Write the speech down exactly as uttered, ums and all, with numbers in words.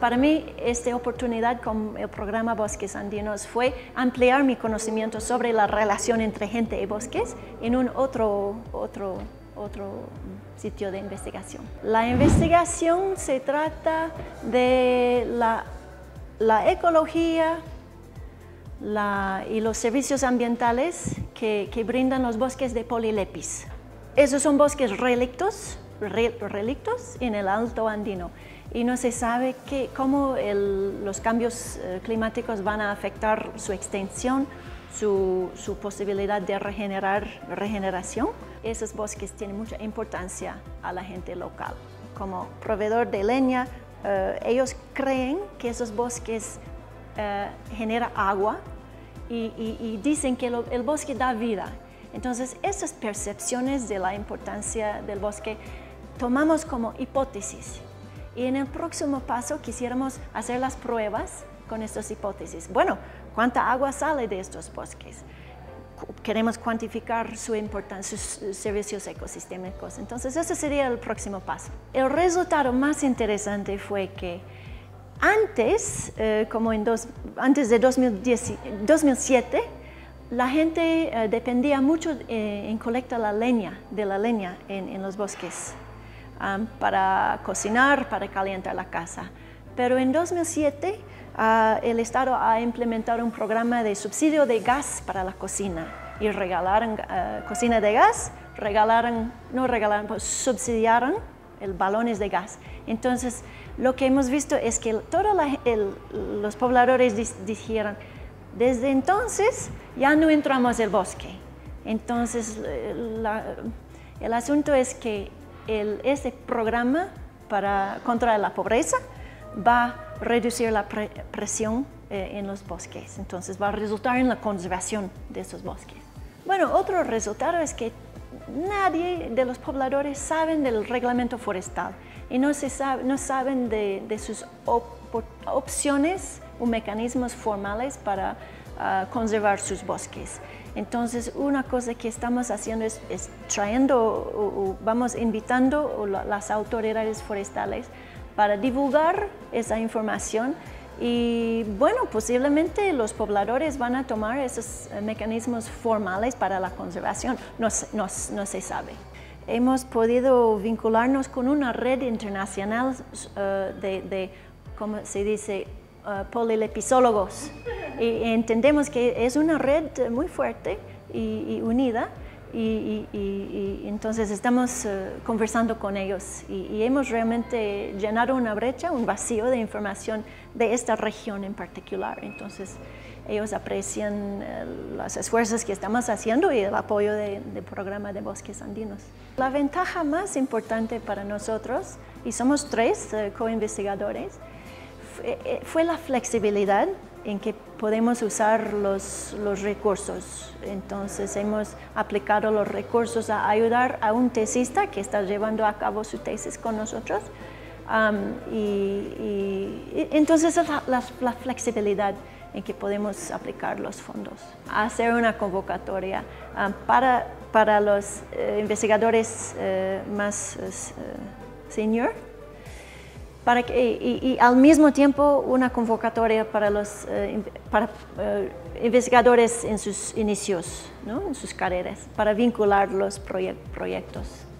Para mí, esta oportunidad con el programa Bosques Andinos fue ampliar mi conocimiento sobre la relación entre gente y bosques en un otro, otro, otro sitio de investigación. La investigación se trata de la, la ecología la, y los servicios ambientales que, que brindan los bosques de Polilepis. Esos son bosques relictos, re, relictos en el Alto Andino. Y no se sabe que, cómo el, los cambios eh, climáticos van a afectar su extensión, su, su posibilidad de regenerar, regeneración. Esos bosques tienen mucha importancia a la gente local. Como proveedor de leña, eh, ellos creen que esos bosques eh, generan agua y, y, y dicen que lo, el bosque da vida. Entonces, esas percepciones de la importancia del bosque tomamos como hipótesis. Y en el próximo paso quisiéramos hacer las pruebas con estas hipótesis. Bueno, ¿cuánta agua sale de estos bosques? Queremos cuantificar su importancia, sus servicios ecosistémicos. Entonces, ese sería el próximo paso. El resultado más interesante fue que antes, eh, como en dos, antes de dos mil diez, dos mil siete, la gente eh, dependía mucho eh, en colectar la leña, de la leña en, en los bosques. Um, para cocinar, para calentar la casa. Pero en dos mil siete uh, el Estado ha implementado un programa de subsidio de gas para la cocina y regalaron uh, cocina de gas, regalaron, no regalaron, pues subsidiaron el balones de gas. Entonces, lo que hemos visto es que todos los pobladores dijeron, desde entonces ya no entramos al bosque. Entonces, la, el asunto es que El, este programa para, contra la pobreza va a reducir la pre, presión eh, en los bosques, entonces va a resultar en la conservación de esos bosques. Bueno, otro resultado es que nadie de los pobladores saben del reglamento forestal y no, se sabe, no saben de, de sus op, opciones o mecanismos formales para uh, conservar sus bosques. Entonces, una cosa que estamos haciendo es, es trayendo o, o vamos invitando a las autoridades forestales para divulgar esa información y, bueno, posiblemente los pobladores van a tomar esos mecanismos formales para la conservación, no, no, no se sabe. Hemos podido vincularnos con una red internacional uh, de, de, ¿cómo se dice?, Uh, polilepizólogos y entendemos que es una red muy fuerte y, y unida y, y, y, y entonces estamos uh, conversando con ellos y, y hemos realmente llenado una brecha, un vacío de información de esta región en particular. Entonces ellos aprecian uh, los esfuerzos que estamos haciendo y el apoyo de, del programa de Bosques Andinos. La ventaja más importante para nosotros, y somos tres uh, co-investigadores, fue la flexibilidad en que podemos usar los, los recursos. Entonces hemos aplicado los recursos a ayudar a un tesista que está llevando a cabo su tesis con nosotros. Um, y, y, y entonces la, la, la flexibilidad en que podemos aplicar los fondos. Hacer una convocatoria um, para, para los uh, investigadores uh, más uh, senior, Para que, y, y al mismo tiempo una convocatoria para los uh, para, uh, investigadores en sus inicios, ¿no? En sus carreras, para vincular los proye proyectos.